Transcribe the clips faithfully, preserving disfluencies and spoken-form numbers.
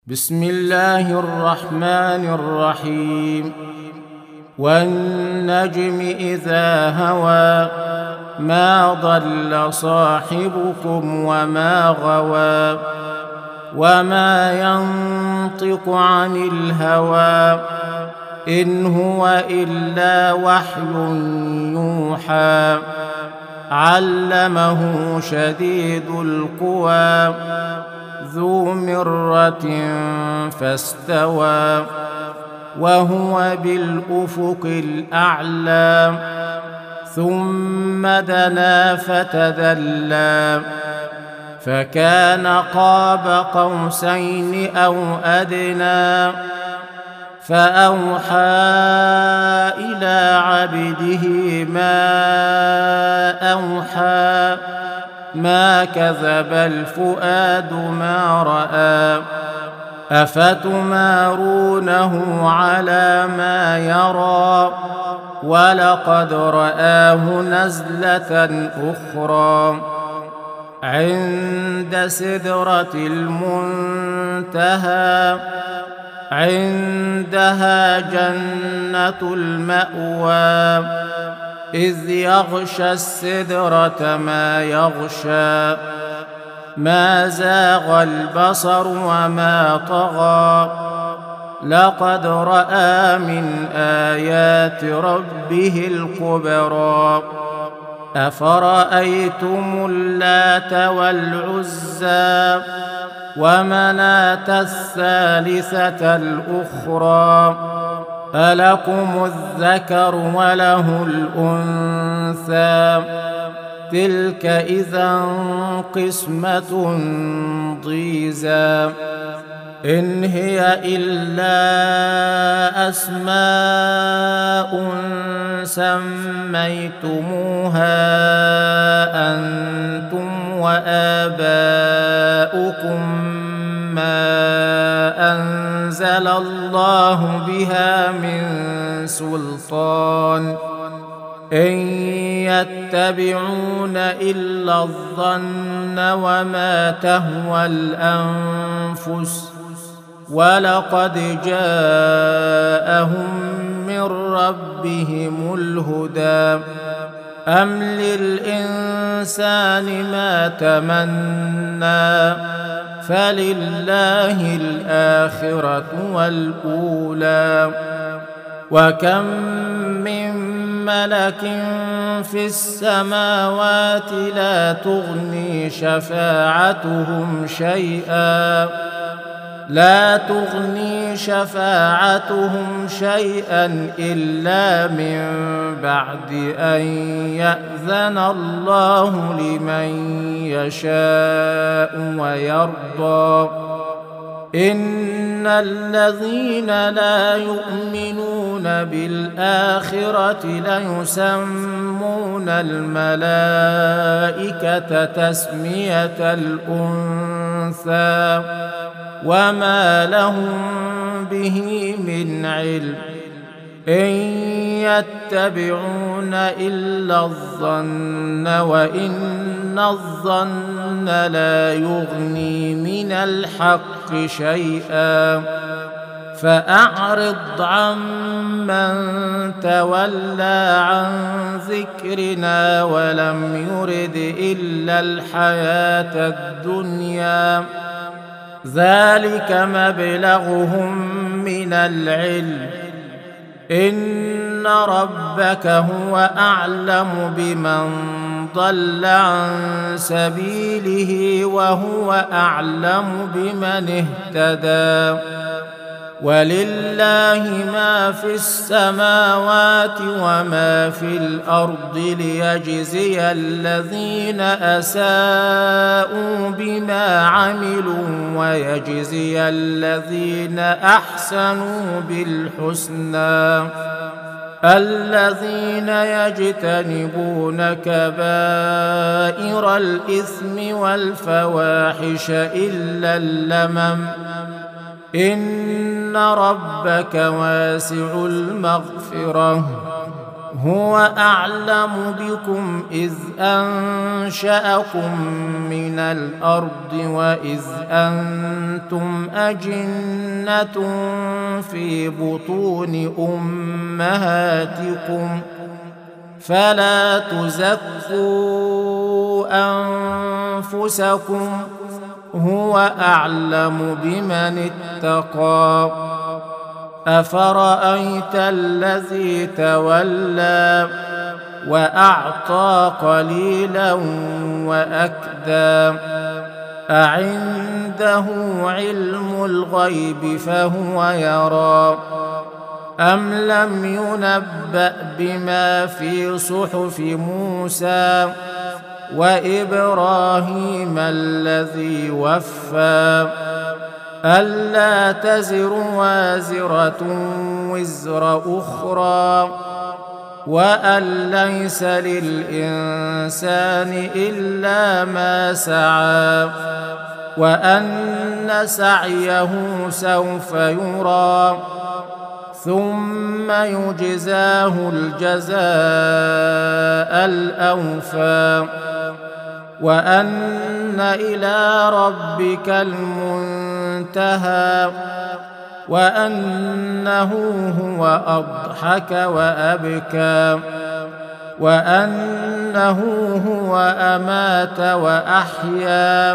بسم الله الرحمن الرحيم. والنجم إذا هوى ما ضل صاحبكم وما غوى وما ينطق عن الهوى إن هو إلا وحي يوحى علمه شديد القوى ذو مرة فاستوى وهو بالأفق الأعلى ثم دنا فتدلى فكان قاب قوسين أو أدنى فأوحى إلى عبده ما أوحى ما كذب الفؤاد ما رأى أفتمارونه على ما يرى ولقد رآه نزلة أخرى عند سدرة المنتهى عندها جنة المأوى إذ يغشى السدرة ما يغشى ما زاغ البصر وما طغى لقد رأى من آيات ربه الكبرى أفرأيتم اللات والعزى ومناة الثالثة الأخرى ألكم الذكر وله الأنثى تلك إذا قسمة ضيزى إن هي إلا أسماء سميتموها أنتم وآباؤكم ما أنزل الله بها من سلطان إن يتبعون إلا الظن وما تهوى الأنفس ولقد جاءهم من ربهم الهدى أم للإنسان ما تمنى فلله الآخرة والأولى وكم من ملك في السماوات لا تغني شفاعتهم شيئا لا تغني شفاعتهم شيئا إلا من بعد أن يأذن الله لمن يشاء ويرضى إن الذين لا يؤمنون بالآخرة ليسمون الملائكة تسمية الأنثى وما لهم به من علم إن يتبعون إلا الظن وإن الظن لا يغني من الحق شيئا فأعرض عمن تولى عن ذكرنا ولم يرد إلا الحياة الدنيا ذلك مبلغهم من العلم إن ربك هو أعلم بمن ضل عن سبيله وهو أعلم بمن اهتدى ولله ما في السماوات وما في الأرض ليجزي الذين أساءوا بما عملوا ويجزي الذين أحسنوا بالحسنى الذين يجتنبون كبائر الإثم والفواحش إلا اللمم إن ربك واسع المغفرة هو أعلم بكم إذ أنشأكم من الأرض وإذ أنتم أجنة في بطون أمهاتكم فلا تزكوا أنفسكم هو أعلم بمن اتقى أفرأيت الذي تولى وأعطى قليلا وأكدى أعنده علم الغيب فهو يرى أم لم ينبأ بما في صحف موسى وإبراهيم الذي وفى ألا تزر وازرة وزر أخرى وأن ليس للإنسان إلا ما سعى وأن سعيه سوف يرى ثم يجزاه الجزاء الأوفى وأن إلى ربك المنتهى وأنه هو أضحك وأبكى وأنه هو أمات وأحيا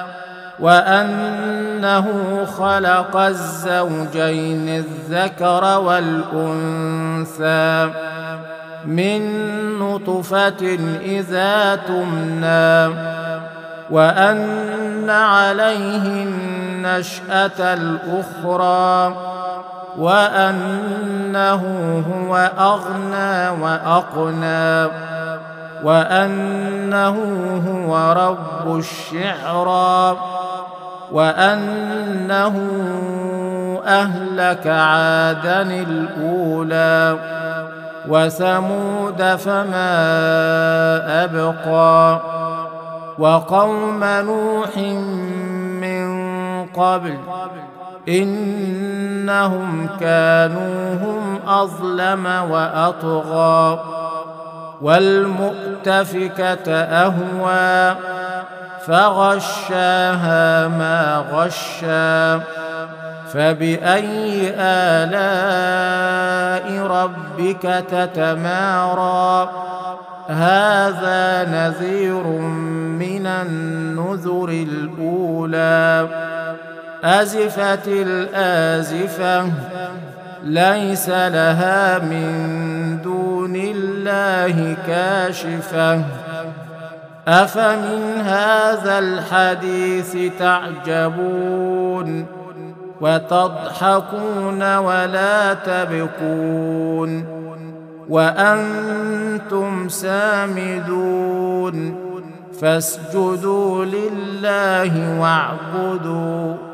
وأنه خلق الزوجين الذكر والأنثى من نطفة إذا تمنى وأن عليه النشأة الأخرى وأنه هو أغنى وأقنى وأنه هو رب الشعرى وأنه أهلك عادا الأولى وثمود فما أبقى وقوم نوح من قبل إنهم كانوا هم أظلم وأطغى والمؤتفكة أهوى فغشاها ما غشى فبأي آلاء ربك تتمارى هذا نذير من النذر الأولى أزفت الآزفة ليس لها من دون الله كاشفة أفمن هذا الحديث تعجبون وتضحكون ولا تبكون وأنتم سامدون فاسجدوا لله واعبدوا